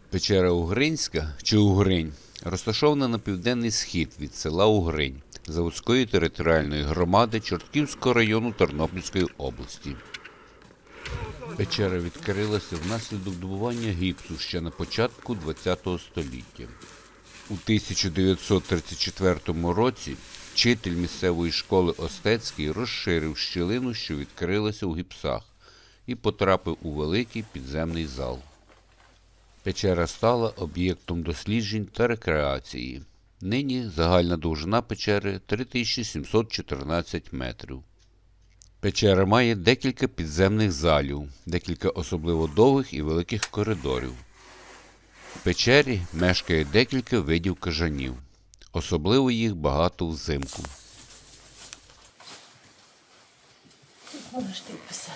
Печера Угринська чи Угринь розташована на південний схід від села Угринь Заводської територіальної громади Чортківського району Тернопільської області. Печера відкрилася внаслідок добування гіпсу ще на початку ХХ століття. У 1934 році вчитель місцевої школи Остецький розширив щілину, що відкрилася у гіпсах, і потрапив у великий підземний зал. Печера стала об'єктом досліджень та рекреації. Нині загальна довжина печери 3714 метрів. Печера має декілька підземних залів, декілька особливо довгих і великих коридорів. В печері мешкає декілька видів кажанів. Особливо їх багато взимку. Можеш ти писати.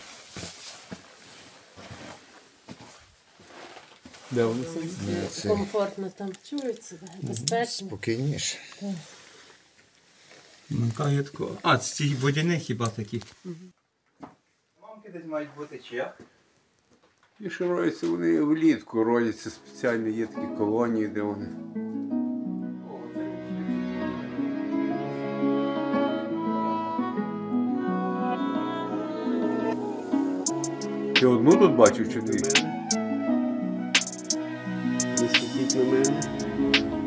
Де вони сидять? Комфортно там чується, безпечно. Спокійніше. Ну, так, є такого. А, це ці водяні хіба такі? Мамки десь мають бути чи як? І що роються вони влітку, роються спеціально, є такі колонії, де вони. Ти одну тут бачив чи дві? Не сидіть на мене.